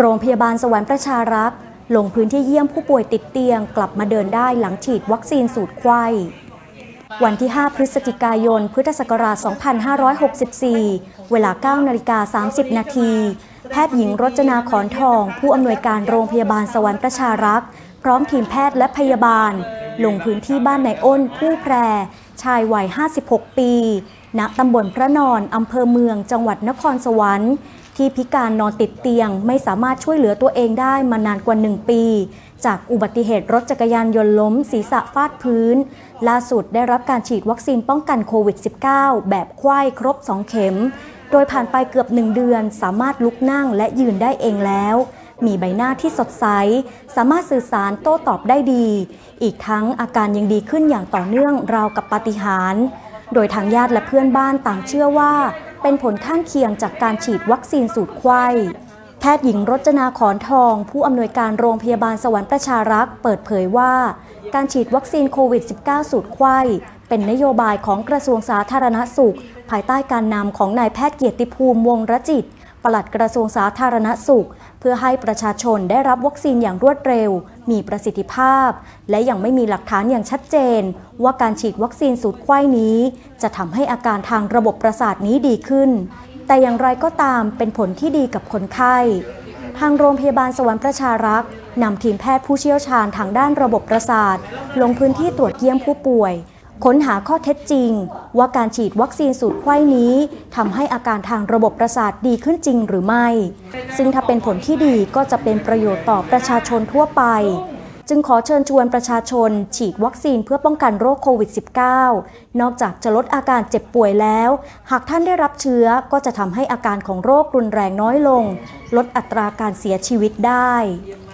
โรงพยาบาลสวรรค์ประชารักษ์ลงพื้นที่เยี่ยมผู้ป่วยติดเตียงกลับมาเดินได้หลังฉีดวัคซีนสูตรไข้วันที่ 5 พฤศจิกายน พุทธศักราช 2564 เวลา 9:30 น.แพทย์หญิงรจนาขอนทองผู้อำนวยการโรงพยาบาลสวรรค์ประชารักษ์พร้อมทีมแพทย์และพยาบาลลงพื้นที่บ้านนายอ้นผู้แพรชายวัย 56 ปีณตำบลพระนอนอำเภอเมืองจังหวัดนครสวรรค์ที่พิการนอนติดเตียงไม่สามารถช่วยเหลือตัวเองได้มานานกว่า1 ปีจากอุบัติเหตุรถจักรยานยนต์ล้มศีรษะฟาดพื้นล่าสุดได้รับการฉีดวัคซีนป้องกันโควิด -19 แบบไข้ครบ 2 เข็มโดยผ่านไปเกือบ1 เดือนสามารถลุกนั่งและยืนได้เองแล้วมีใบหน้าที่สดใสสามารถสื่อสารโต้ตอบได้ดีอีกทั้งอาการยังดีขึ้นอย่างต่อเนื่องราวกับปาฏิหาริย์โดยทางญาติและเพื่อนบ้านต่างเชื่อว่าเป็นผลข้างเคียงจากการฉีดวัคซีนสูตรไข้แพทย์หญิงรจนาขอนทองผู้อำนวยการโรงพยาบาลสวรรค์ประชารักษ์เปิดเผยว่าการฉีดวัคซีนโควิด -19 สูตรไข้เป็นนโยบายของกระทรวงสาธารณสุขภายใต้การนำของนายแพทย์เกียรติภูมิวงศ์รจิตปลัดกระทรวงสาธารณสุขเพื่อให้ประชาชนได้รับวัคซีนอย่างรวดเร็วมีประสิทธิภาพและยังไม่มีหลักฐานอย่างชัดเจนว่าการฉีดวัคซีนสูตรไข้นี้จะทำให้อาการทางระบบประสาทนี้ดีขึ้นแต่อย่างไรก็ตามเป็นผลที่ดีกับคนไข้ทางโรงพยาบาลสวรรค์ประชารักษ์นำทีมแพทย์ผู้เชี่ยวชาญทางด้านระบบประสาทลงพื้นที่ตรวจเยี่ยมผู้ป่วยค้นหาข้อเท็จจริงว่าการฉีดวัคซีนสูตรไข้นี้ทำให้อาการทางระบบประสาทดีขึ้นจริงหรือไม่ซึ่งถ้าเป็นผลที่ดีก็จะเป็นประโยชน์ต่อประชาชนทั่วไปจึงขอเชิญชวนประชาชนฉีดวัคซีนเพื่อป้องกันโรคโควิด -19 นอกจากจะลดอาการเจ็บป่วยแล้วหากท่านได้รับเชื้อก็จะทำให้อาการของโรครุนแรงน้อยลงลดอัตราการเสียชีวิตได้